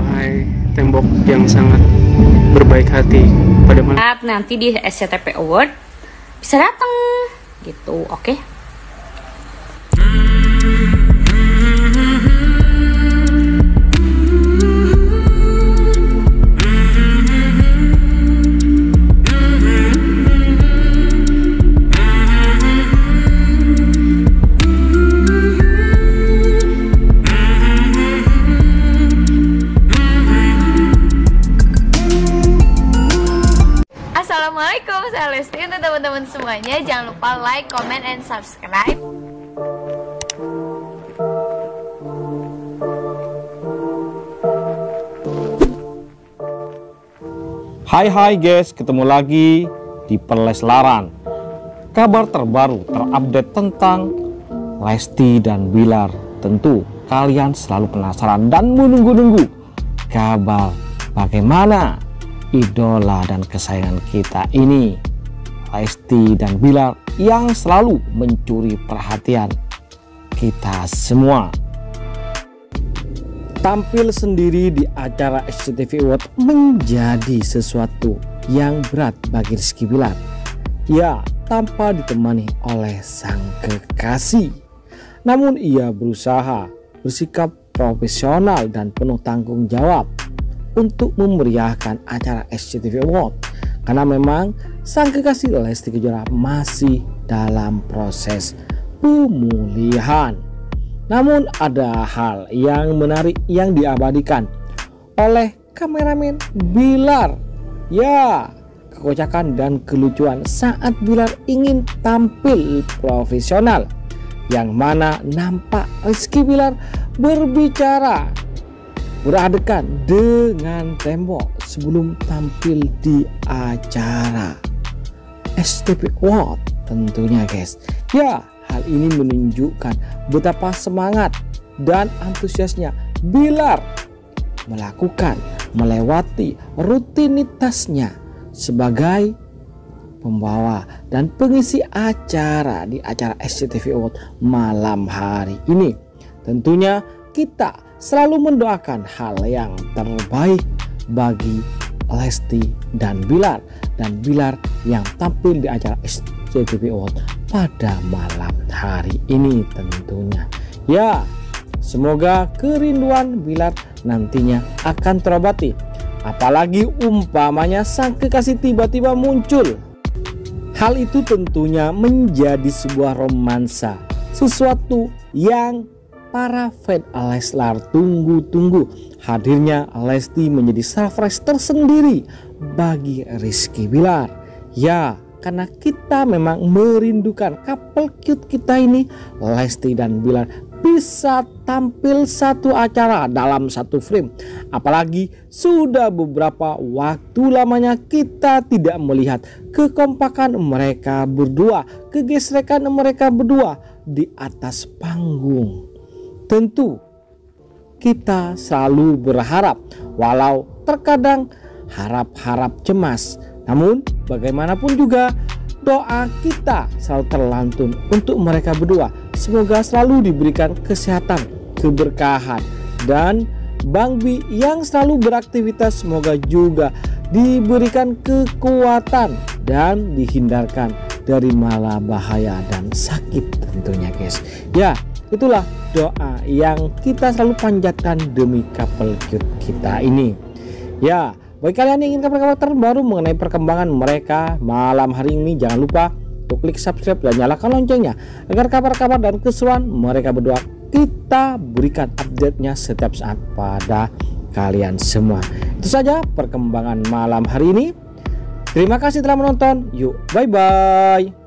Wahai tembok yang sangat berbaik hati pada malam. Nanti di SCTV Award bisa datang gitu, oke? Assalamualaikum, saya Lesti. Untuk teman-teman semuanya, jangan lupa like, comment, and subscribe. Hai guys, ketemu lagi di Perleslaran. Kabar terbaru terupdate tentang Lesti dan Bilar. Tentu kalian selalu penasaran dan menunggu-nunggu kabar bagaimana idola dan kesayangan kita ini, Lesti dan Bilar, yang selalu mencuri perhatian kita semua. Tampil sendiri di acara SCTV Award menjadi sesuatu yang berat bagi Rizky Bilar. Ya, tanpa ditemani oleh sang kekasih. Namun ia berusaha bersikap profesional dan penuh tanggung jawab untuk memeriahkan acara SCTV Award, karena memang sang kekasih Lesti Kejora masih dalam proses pemulihan. Namun ada hal yang menarik yang diabadikan oleh kameramen Bilar. Ya, kekocakan dan kelucuan saat Bilar ingin tampil profesional, yang mana nampak Rizky Bilar berbicara beradegan dengan tembok sebelum tampil di acara SCTV Award tentunya guys. Ya, hal ini menunjukkan betapa semangat dan antusiasnya Bilar melewati rutinitasnya sebagai pembawa dan pengisi acara di acara SCTV Award malam hari ini. Tentunya kita selalu mendoakan hal yang terbaik bagi Lesti dan Bilar yang tampil di acara SCTV Award pada malam hari ini tentunya. Ya, semoga kerinduan Bilar nantinya akan terobati, apalagi umpamanya sang kekasih tiba-tiba muncul. Hal itu tentunya menjadi sebuah romansa, sesuatu yang para fans Leslar tunggu-tunggu. Hadirnya Lesti menjadi surprise tersendiri bagi Rizky Bilar. Ya, karena kita memang merindukan couple cute kita ini, Lesti dan Bilar, bisa tampil satu acara dalam satu frame. Apalagi sudah beberapa waktu lamanya kita tidak melihat kekompakan mereka berdua, kegesrekan mereka berdua di atas panggung. Tentu kita selalu berharap, walau terkadang harap-harap cemas, namun bagaimanapun juga doa kita selalu terlantun untuk mereka berdua. Semoga selalu diberikan kesehatan, keberkahan, dan Bang Bi yang selalu beraktivitas semoga juga diberikan kekuatan dan dihindarkan dari malapetaka dan sakit tentunya guys. Ya, itulah doa yang kita selalu panjatkan demi couple cute kita ini. Ya, bagi kalian yang ingin kabar-kabar terbaru mengenai perkembangan mereka malam hari ini, jangan lupa untuk klik subscribe dan nyalakan loncengnya agar kabar-kabar dan keseruan mereka berdua kita berikan update-nya setiap saat pada kalian semua. Itu saja perkembangan malam hari ini. Terima kasih telah menonton. Yuk, bye-bye.